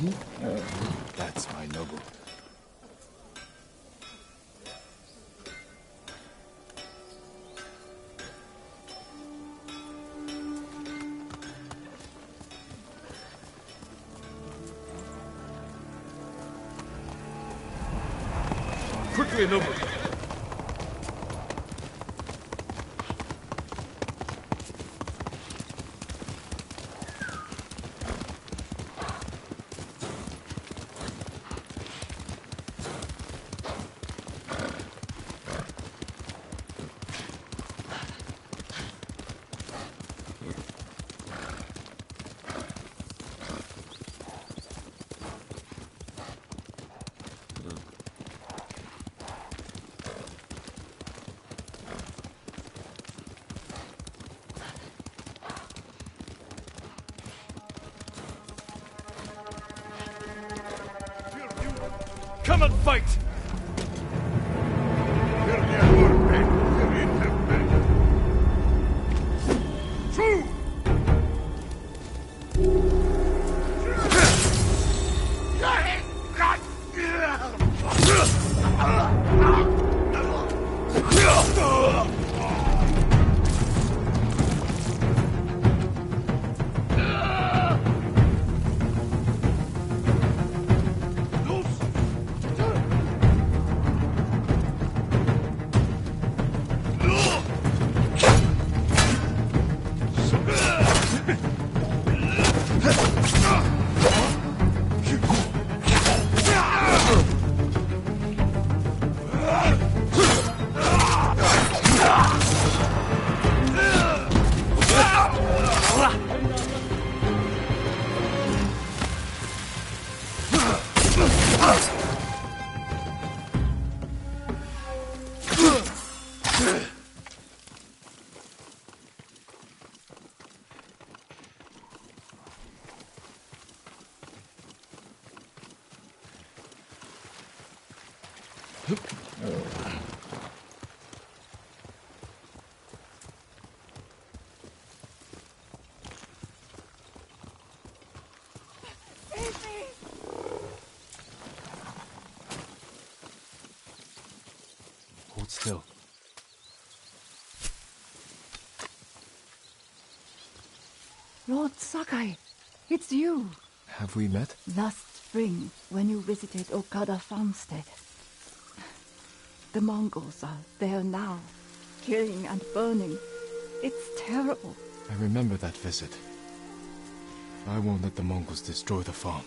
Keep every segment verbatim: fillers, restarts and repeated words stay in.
That's my noble. Quickly, noble. Come and fight! True! Hold still. Lord Sakai, it's you. Have we met? Last spring, when you visited Okada Farmstead. The Mongols are there now, killing and burning. It's terrible. I remember that visit. I won't let the Mongols destroy the farm.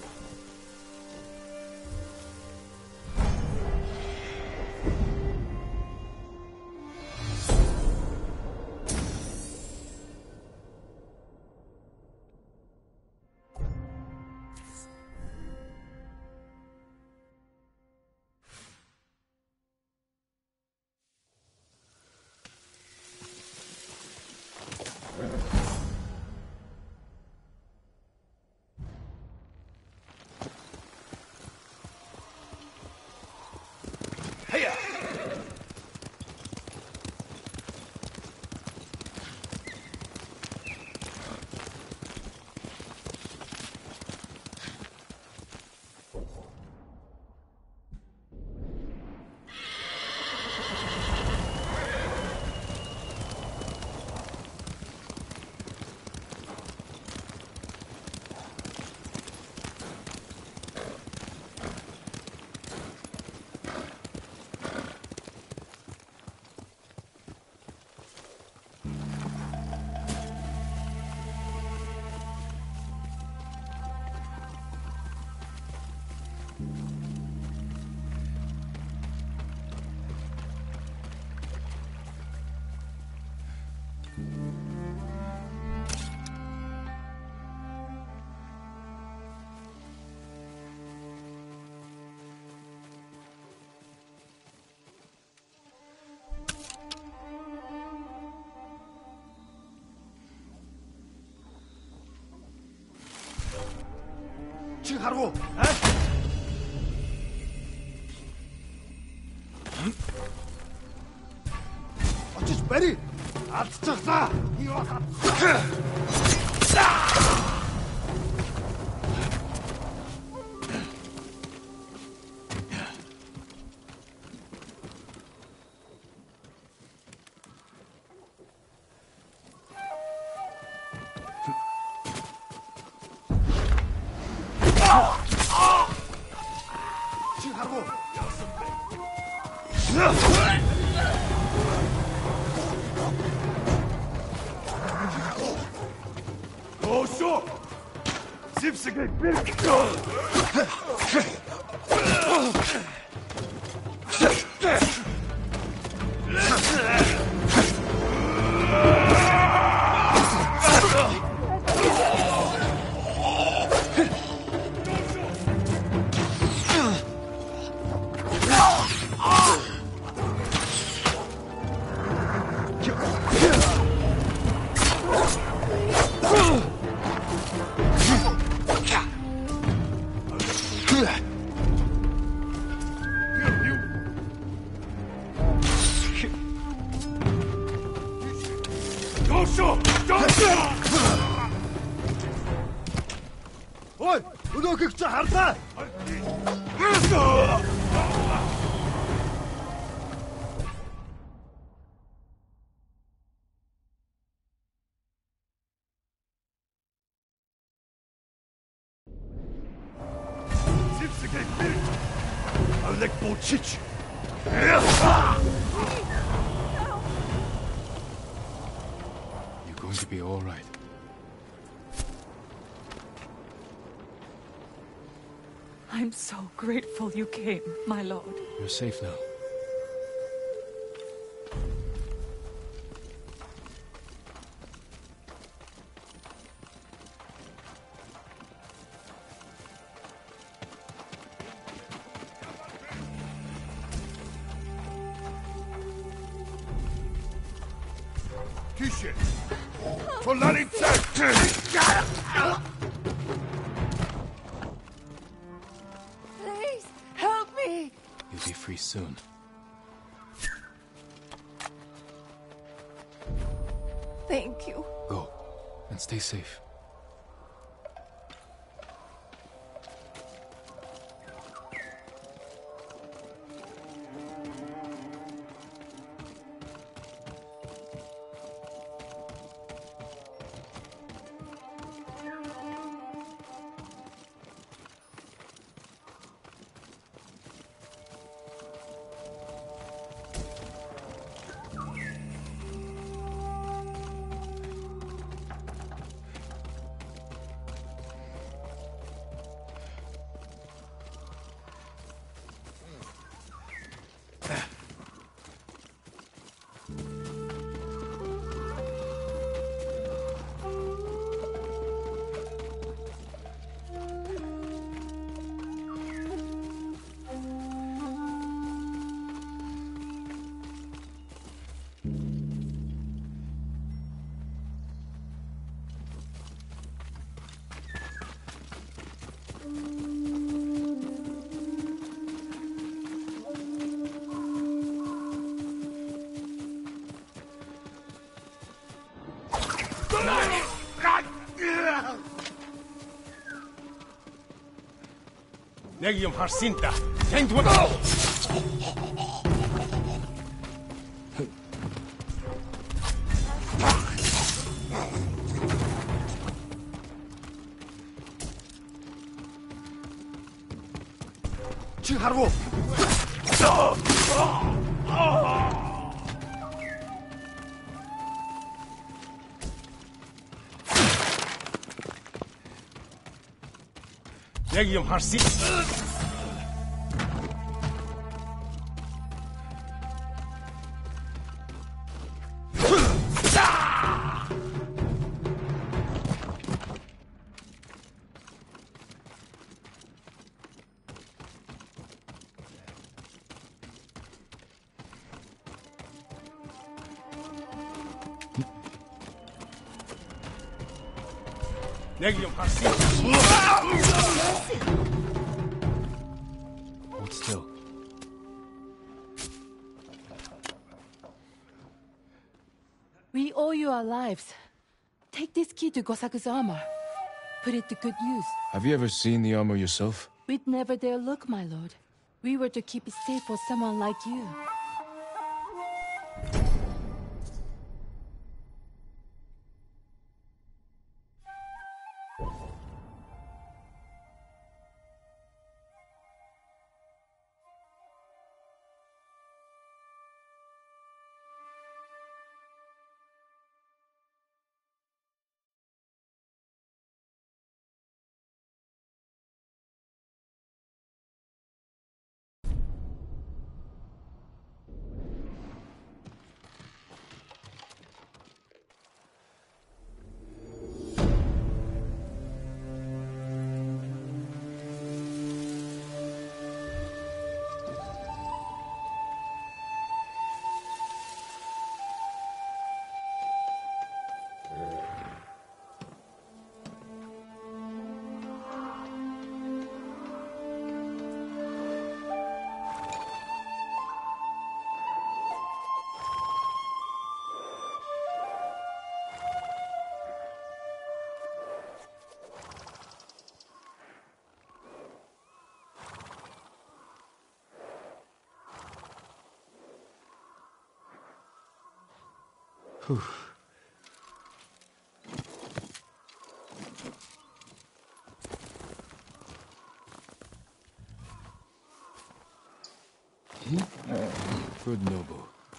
Чи харгу? Очиж барь. Алдчихлаа. Юу хат. Oso! Zipsige Birk! Oso! Ой, өнөөхийг чи харлаа. Zipsige Birk! Alek Bochich! You're going to be all right. I'm so grateful you came, my lord. You're safe now. Tische! Polarität! Please, help me! You'll be free soon. Thank you. Go, and stay safe. Яг юм харсан да. Танд бол чи харгу. Яг юм харсан. Яг юм харсан. Hold still. We owe you our lives. Take this key to Gosaku's armor. Put it to good use. Have you ever seen the armor yourself? We'd never dare look, my lord. We were to keep it safe for someone like you. Whew. Good Nobu.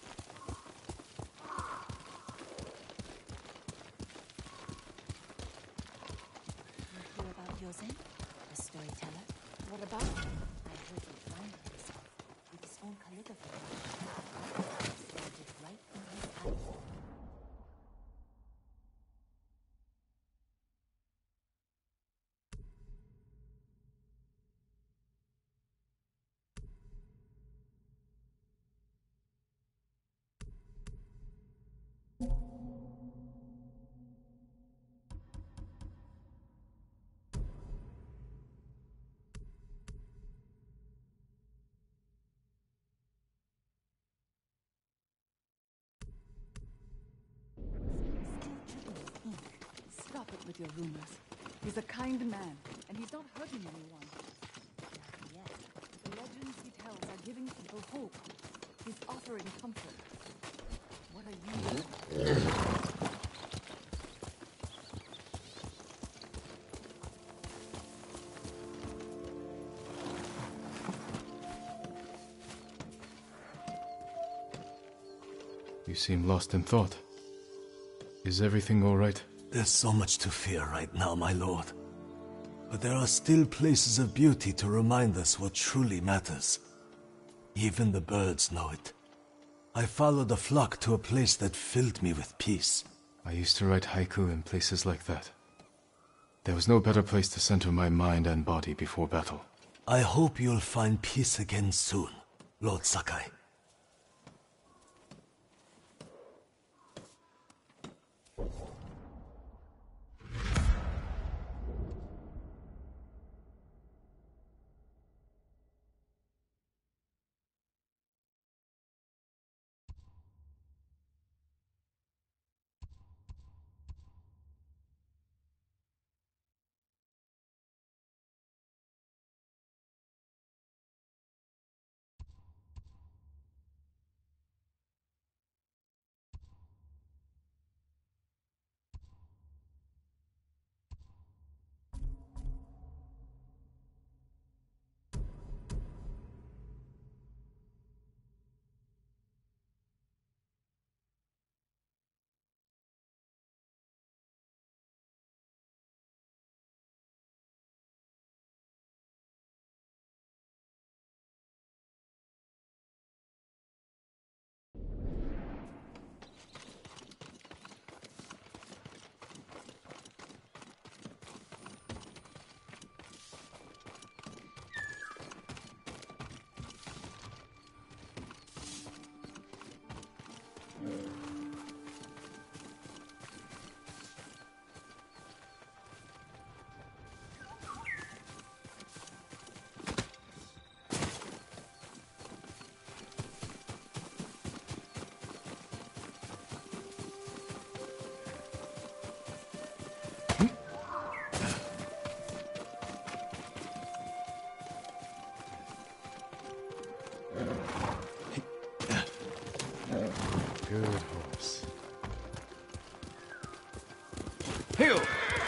Hear about Yozen, the storyteller? What about? I heard he drowned himself with his own calligraphy. Started right in his eyes. Stop it with your rumors. He's a kind man, and he's not hurting anyone. Not yet. The legends he tells are giving people hope. He's offering comfort. What are you doing? You seem lost in thought. Is everything all right? There's so much to fear right now, my lord. But there are still places of beauty to remind us what truly matters. Even the birds know it. I followed a flock to a place that filled me with peace. I used to write haiku in places like that. There was no better place to center my mind and body before battle. I hope you'll find peace again soon, Lord Sakai. Good horse. Hill!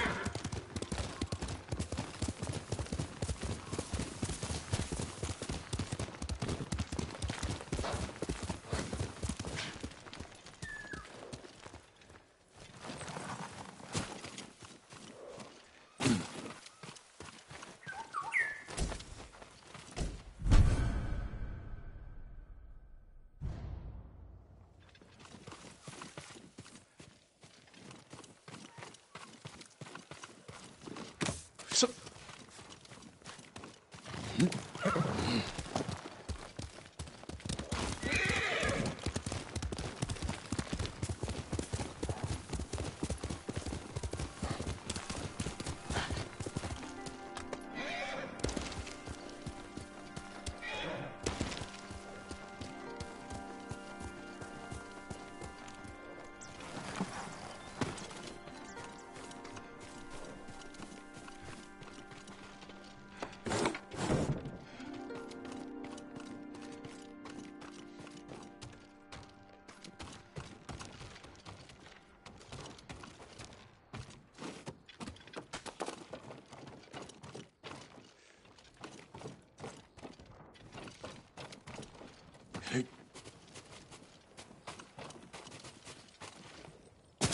So...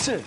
Sir.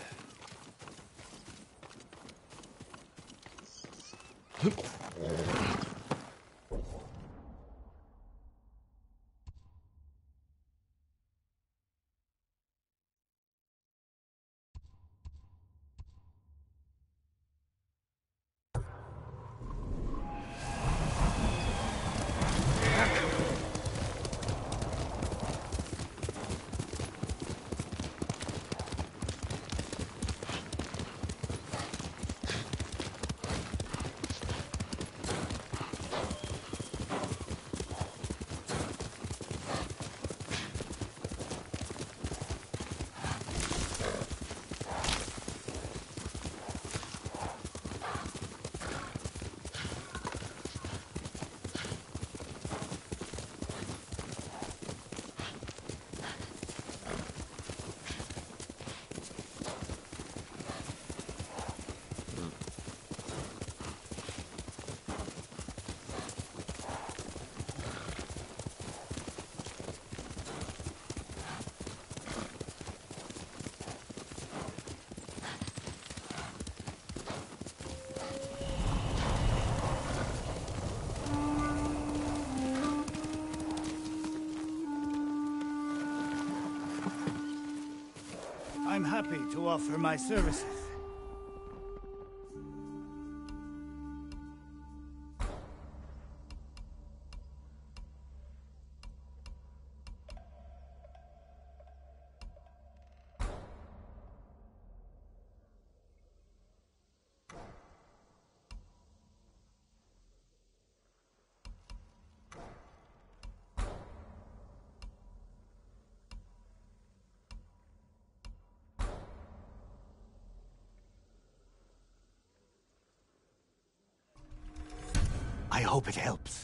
I'm happy to offer my services. I hope it helps.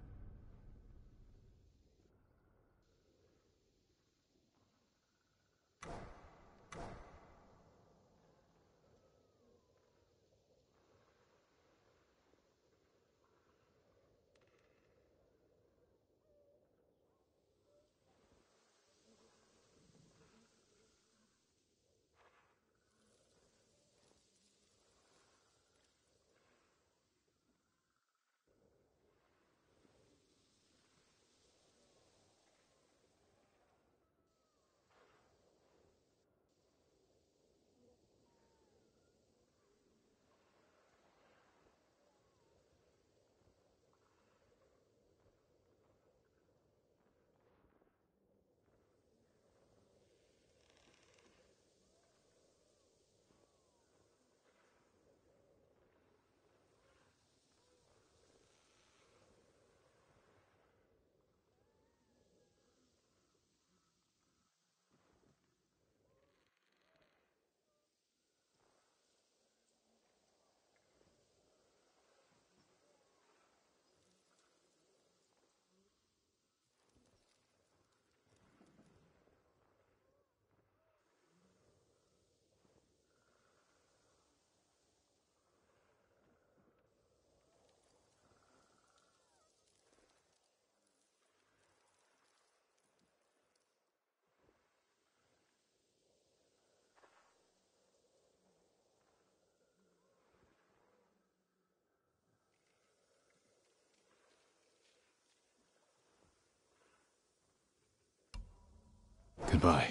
Goodbye.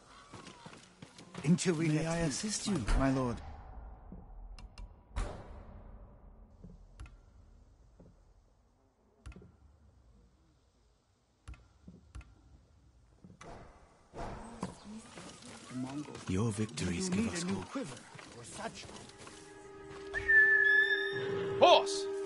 Until we May I assist you, my lord? Your victories give us a new hope. quiver or such. Horse!